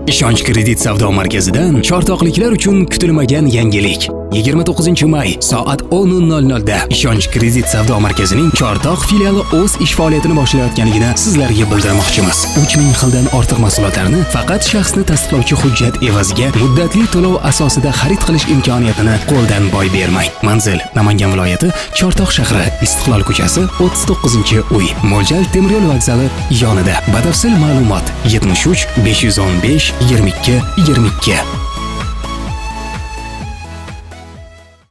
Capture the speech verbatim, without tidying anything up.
Ishonch kredit savdo markazidan chortoqliklar uchun kutilmagan yangilik. yigirma to'qqizinchi may soat o'n nol nol da Ishonch kredit savdo markazining Chortoq filiali o'z ish faoliyatini boshlayotganligini sizlarga bildirmoqchimiz. uch ming xildan ortiq mahsulotlarni faqat shaxsni tasdiqlovchi hujjat evaziga muddatli to'lov asosida xarid qilish imkoniyatini qo'ldan boy bermang. Manzil: Namangan viloyati, Chortoq shahri, Istiqlol ko'chasi, o'ttiz to'qqizinchi uy. Mo'ljal temir yo'l vokzali yonida. Batafsil ma'lumot: yetmish uch besh yuz o'n besh yigirma ikki yigirma ikki.